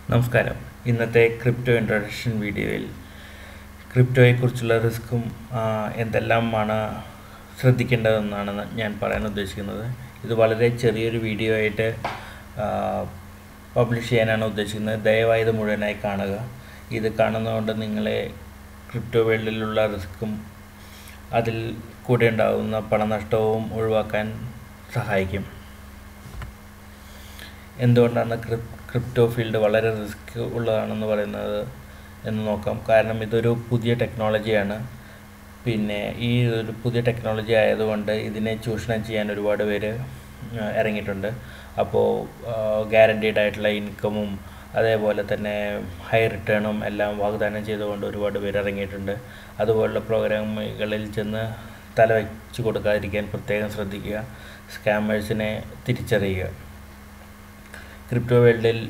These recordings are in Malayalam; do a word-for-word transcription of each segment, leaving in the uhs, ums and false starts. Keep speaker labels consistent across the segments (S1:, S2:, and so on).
S1: നമസ്കാരം. ഇന്നത്തെ ക്രിപ്റ്റോ ഇൻട്രൊഡക്ഷൻ വീഡിയോയിൽ ക്രിപ്റ്റോയെക്കുറിച്ചുള്ള റിസ്ക്കും എന്തെല്ലാമാണ് ശ്രദ്ധിക്കേണ്ടതെന്നാണ് ഞാൻ പറയാൻ ഉദ്ദേശിക്കുന്നത്. ഇത് വളരെ ചെറിയൊരു വീഡിയോ ആയിട്ട് പബ്ലിഷ് ചെയ്യാനാണ് ഉദ്ദേശിക്കുന്നത്. ദയവായി ഇത് മുഴുവനായി കാണുക. ഇത് കാണുന്നതുകൊണ്ട് നിങ്ങളെ ക്രിപ്റ്റോ വേൾഡിലുള്ള റിസ്ക്കും അതിൽ കൂടെ ഉണ്ടാകുന്ന പണനഷ്ടവും ഒഴിവാക്കാൻ സഹായിക്കും. എന്തുകൊണ്ടാണ് ക്രിപ് ക്രിപ്റ്റോ ഫീൽഡ് വളരെ റിസ്ക് ഉള്ളതാണെന്ന് പറയുന്നത് എന്ന് നോക്കാം. കാരണം ഇതൊരു പുതിയ ടെക്നോളജിയാണ്. പിന്നെ ഈ ഒരു പുതിയ ടെക്നോളജി ആയതുകൊണ്ട് ഇതിനെ ചൂഷണം ചെയ്യാൻ ഒരുപാട് പേര് ഇറങ്ങിയിട്ടുണ്ട്. അപ്പോൾ ഗ്യാരണ്ടീഡ് ആയിട്ടുള്ള ഇൻകമും അതേപോലെ തന്നെ ഹൈ റിട്ടേണും എല്ലാം വാഗ്ദാനം ചെയ്തുകൊണ്ട് ഒരുപാട് പേര് ഇറങ്ങിയിട്ടുണ്ട്. അതുപോലുള്ള പ്രോഗ്രാമുകളിൽ ചെന്ന് തല വെച്ച് കൊടുക്കാതിരിക്കാൻ പ്രത്യേകം ശ്രദ്ധിക്കുക. സ്കാമേഴ്സിനെ തിരിച്ചറിയുക. ക്രിപ്റ്റോ വേൾഡിൽ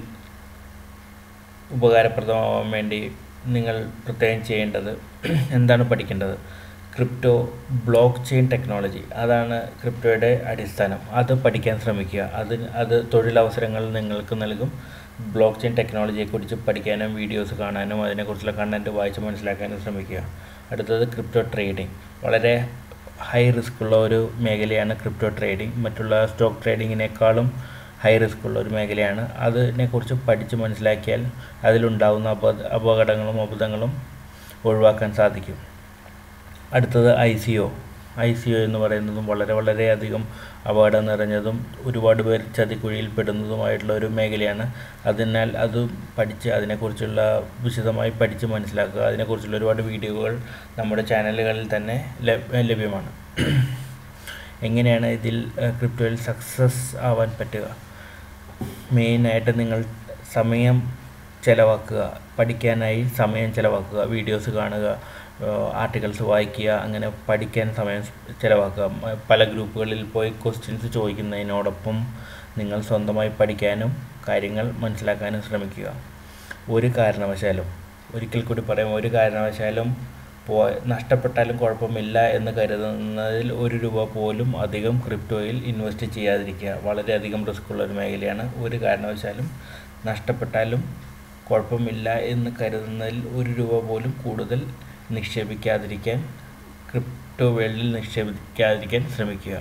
S1: ഉപകാരപ്രദമാവാൻ വേണ്ടി നിങ്ങൾ പ്രത്യേകം ചെയ്യേണ്ടത് എന്താണ് പഠിക്കേണ്ടത്? ക്രിപ്റ്റോ ബ്ലോക്ക് ചെയിൻ ടെക്നോളജി, അതാണ് ക്രിപ്റ്റോയുടെ അടിസ്ഥാനം. അത് പഠിക്കാൻ ശ്രമിക്കുക. അത് അത് തൊഴിലവസരങ്ങൾ നിങ്ങൾക്ക് നൽകും. ബ്ലോക്ക് ചെയിൻ ടെക്നോളജിയെക്കുറിച്ച് പഠിക്കാനും വീഡിയോസ് കാണാനും അതിനെക്കുറിച്ചുള്ള കണ്ടൻറ്റ് വായിച്ച് മനസ്സിലാക്കാനും ശ്രമിക്കുക. അടുത്തത് ക്രിപ്റ്റോ ട്രേഡിംഗ്. വളരെ ഹൈ റിസ്ക് ഉള്ള ഒരു മേഖലയാണ് ക്രിപ്റ്റോ ട്രേഡിംഗ്. മറ്റുള്ള സ്റ്റോക്ക് ട്രേഡിങ്ങിനേക്കാളും ഹൈ റിസ്ക് ഉള്ള ഒരു മേഖലയാണ്. അതിനെക്കുറിച്ച് പഠിച്ച് മനസ്സിലാക്കിയാൽ അതിലുണ്ടാകുന്ന അപ അപകടങ്ങളും അബദ്ധങ്ങളും ഒഴിവാക്കാൻ സാധിക്കും. അടുത്തത് I C O. I C O എന്ന് പറയുന്നതും വളരെ വളരെയധികം അപകടം നിറഞ്ഞതും ഒരുപാട് പേർ ചതിക്കുഴിയിൽ പെടുന്നതുമായിട്ടുള്ള ഒരു മേഖലയാണ്. അതിനാൽ അത് പഠിച്ച് അതിനെക്കുറിച്ചുള്ള വിശദമായി പഠിച്ച് മനസ്സിലാക്കുക. അതിനെക്കുറിച്ചുള്ള ഒരുപാട് വീഡിയോകൾ നമ്മുടെ ചാനലുകളിൽ തന്നെ ലഭ്യമാണ്. എങ്ങനെയാണ് ഇതിൽ ക്രിപ്റ്റോയിൽ സക്സസ് ആവാൻ പറ്റുക? മെയിനായിട്ട് നിങ്ങൾ സമയം ചിലവാക്കുക. പഠിക്കാനായി സമയം ചിലവാക്കുക. വീഡിയോസ് കാണുക, ആർട്ടിക്കിൾസ് വായിക്കുക, അങ്ങനെ പഠിക്കാൻ സമയം ചിലവാക്കുക. പല ഗ്രൂപ്പുകളിൽ പോയി ക്വസ്റ്റ്യൻസ് ചോദിക്കുന്നതിനോടൊപ്പം നിങ്ങൾ സ്വന്തമായി പഠിക്കാനും കാര്യങ്ങൾ മനസ്സിലാക്കാനും ശ്രമിക്കുക. ഒരു കാരണവശാലും, ഒരിക്കൽ കൂടി പറയാം, ഒരു കാരണവശാലും പോ നഷ്ടപ്പെട്ടാലും കുഴപ്പമില്ല എന്ന് കരുതുന്നതിൽ ഒരു രൂപ പോലും അധികം ക്രിപ്റ്റോയിൽ ഇൻവെസ്റ്റ് ചെയ്യാതിരിക്കുക. വളരെയധികം റിസ്ക് ഉള്ളൊരു മേഖലയാണ്. ഒരു കാരണവശാലും നഷ്ടപ്പെട്ടാലും കുഴപ്പമില്ല എന്ന് കരുതുന്നതിൽ ഒരു രൂപ പോലും കൂടുതൽ നിക്ഷേപിക്കാതിരിക്കാൻ, ക്രിപ്റ്റോ വേൾഡിൽ നിക്ഷേപിക്കാതിരിക്കാൻ ശ്രമിക്കുക.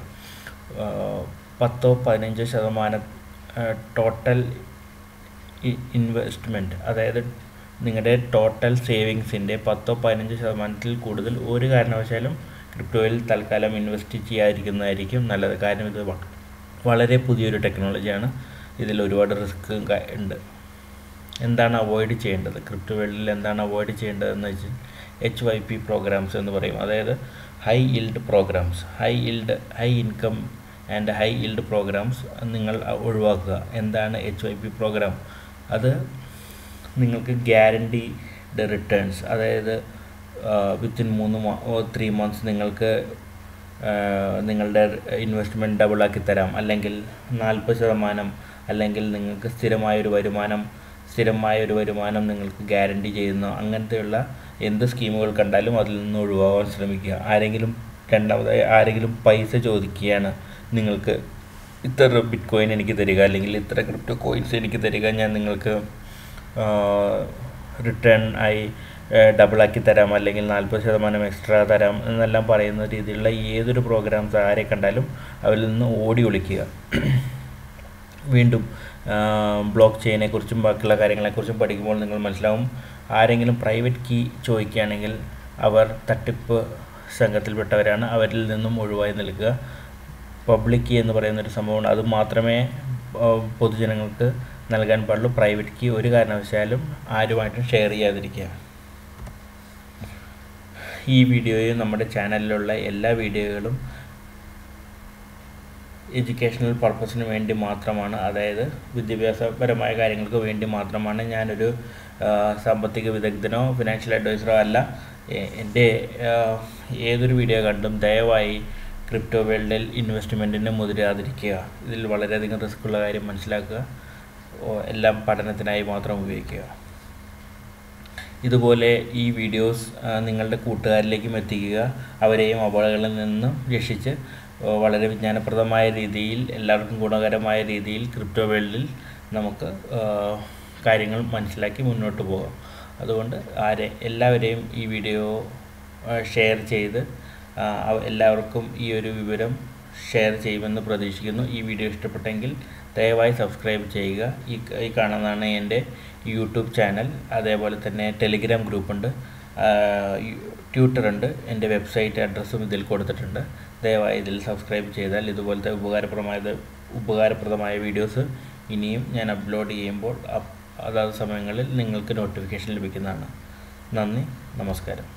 S1: പത്തോ പതിനഞ്ചോ ശതമാനം ടോട്ടൽ ഇൻവെസ്റ്റ്മെൻറ്റ്, അതായത് നിങ്ങളുടെ ടോട്ടൽ സേവിങ്സിൻ്റെ പത്തോ പതിനഞ്ചോ ശതമാനത്തിൽ കൂടുതൽ ഒരു കാരണവശാലും ക്രിപ്റ്റോയിൽ തൽക്കാലം ഇൻവെസ്റ്റ് ചെയ്യാതിരിക്കുന്നതായിരിക്കും നല്ലത്. കാരണം ഇത് വളരെ പുതിയൊരു ടെക്നോളജിയാണ്. ഇതിൽ ഒരുപാട് റിസ്ക് ഉണ്ട്. എന്താണ് അവോയ്ഡ് ചെയ്യേണ്ടത്? ക്രിപ്റ്റോ വേൾഡിൽ എന്താണ് അവോയ്ഡ് ചെയ്യേണ്ടതെന്ന് വെച്ചാൽ എച്ച് വൈ പി പ്രോഗ്രാംസ് എന്ന് പറയും. അതായത് high yield programmes, high yield high income and high yield programmes നിങ്ങൾ ഒഴിവാക്കുക. എന്താണ് എച്ച് വൈ പി പ്രോഗ്രാം? അത് നിങ്ങൾക്ക് ഗ്യാരണ്ടീഡ് റിട്ടേൺസ്, അതായത് വിത്തിൻ മൂന്ന് ത്രീ മന്ത്സ് നിങ്ങൾക്ക് നിങ്ങളുടെ ഇൻവെസ്റ്റ്മെൻറ്റ് ഡബിളാക്കി തരാം, അല്ലെങ്കിൽ നാൽപ്പത് ശതമാനം, അല്ലെങ്കിൽ നിങ്ങൾക്ക് സ്ഥിരമായൊരു വരുമാനം സ്ഥിരമായൊരു വരുമാനം നിങ്ങൾക്ക് ഗ്യാരണ്ടി ചെയ്യുന്നു. അങ്ങനത്തെയുള്ള എന്ത് സ്കീമുകൾ കണ്ടാലും അതിൽ നിന്ന് ഒഴിവാകാൻ ശ്രമിക്കുക. ആരെങ്കിലും രണ്ടാമതായി ആരെങ്കിലും പൈസ ചോദിക്കുകയാണ്, നിങ്ങൾക്ക് ഇത്ര ബിറ്റ് കോയിൻ എനിക്ക് തരിക, അല്ലെങ്കിൽ ഇത്ര ക്രിപ്റ്റോ കോയിൻസ് എനിക്ക് തരിക, ഞാൻ നിങ്ങൾക്ക് റിട്ടേൺ ആയി ഡബിളാക്കി തരാം, അല്ലെങ്കിൽ നാൽപ്പത് ശതമാനം എക്സ്ട്രാ തരാം എന്നെല്ലാം പറയുന്ന രീതിയിലുള്ള ഏതൊരു പ്രോഗ്രാംസ് ആരെ കണ്ടാലും അവരിൽ നിന്ന് ഓടി ഒളിക്കുക. വീണ്ടും ബ്ലോക്ക് ചെയിനെക്കുറിച്ചും ബാക്കിയുള്ള കാര്യങ്ങളെക്കുറിച്ചും പഠിക്കുമ്പോൾ നിങ്ങൾ മനസ്സിലാവും, ആരെങ്കിലും പ്രൈവറ്റ് കീ ചോദിക്കുകയാണെങ്കിൽ അവർ തട്ടിപ്പ് സംഘത്തിൽപ്പെട്ടവരാണ്. അവരിൽ നിന്നും ഒഴിവായി നിൽക്കുക. പബ്ലിക് കീ എന്ന് പറയുന്നൊരു സംഭവമാണ്. അത് മാത്രമേ പൊതുജനങ്ങൾക്ക് നൽകാൻ പാടുള്ളൂ. പ്രൈവറ്റ് കീ ഒരു കാരണവശാലും ആരുമായിട്ടും ഷെയർ ചെയ്യാതിരിക്കുക. ഈ വീഡിയോയും നമ്മുടെ ചാനലിലുള്ള എല്ലാ വീഡിയോകളും എഡ്യൂക്കേഷണൽ പർപ്പസിന് വേണ്ടി മാത്രമാണ്. അതായത് വിദ്യാഭ്യാസപരമായ കാര്യങ്ങൾക്ക് വേണ്ടി മാത്രമാണ്. ഞാനൊരു സാമ്പത്തിക വിദഗ്ധനോ ഫിനാൻഷ്യൽ അഡ്വൈസറോ അല്ല. എൻ്റെ ഏതൊരു വീഡിയോ കണ്ടും ദയവായി ക്രിപ്റ്റോ വേൾഡിൽ ഇൻവെസ്റ്റ്മെൻറ്റിന് മുതിരാതിരിക്കുക. ഇതിൽ വളരെയധികം റിസ്ക് ഉള്ള കാര്യം മനസ്സിലാക്കുക. എല്ലാം പഠനത്തിനായി മാത്രം ഉപയോഗിക്കുക. ഇതുപോലെ ഈ വീഡിയോസ് നിങ്ങളുടെ കൂട്ടുകാരിലേക്കും എത്തിക്കുക. അവരെയും അപകടങ്ങളിൽ നിന്നും രക്ഷിച്ച് വളരെ വിജ്ഞാനപ്രദമായ രീതിയിൽ എല്ലാവർക്കും ഗുണകരമായ രീതിയിൽ ക്രിപ്റ്റോ വേൾഡിൽ നമുക്ക് കാര്യങ്ങൾ മനസ്സിലാക്കി മുന്നോട്ട് പോകാം. അതുകൊണ്ട് ആരെ എല്ലാവരെയും ഈ വീഡിയോ ഷെയർ ചെയ്ത് എല്ലാവർക്കും ഈ ഒരു വിവരം ഷെയർ ചെയ്യുമെന്ന് പ്രതീക്ഷിക്കുന്നു. ഈ വീഡിയോ ഇഷ്ടപ്പെട്ടെങ്കിൽ ദയവായി സബ്സ്ക്രൈബ് ചെയ്യുക. ഈ ഈ കാണുന്നതാണ് എൻ്റെ യൂട്യൂബ് ചാനൽ. അതേപോലെ തന്നെ ടെലിഗ്രാം ഗ്രൂപ്പുണ്ട്, ട്വിറ്ററുണ്ട്. എൻ്റെ വെബ്സൈറ്റ് അഡ്രസ്സും ഇതിൽ കൊടുത്തിട്ടുണ്ട്. ദയവായി ഇതിൽ സബ്സ്ക്രൈബ് ചെയ്താൽ ഇതുപോലത്തെ ഉപകാരപ്രദമായ ഉപകാരപ്രദമായ വീഡിയോസ് ഇനിയും ഞാൻ അപ്ലോഡ് ചെയ്യുമ്പോൾ അതാത് സമയങ്ങളിൽ നിങ്ങൾക്ക് നോട്ടിഫിക്കേഷൻ ലഭിക്കുന്നതാണ്. നന്ദി, നമസ്കാരം.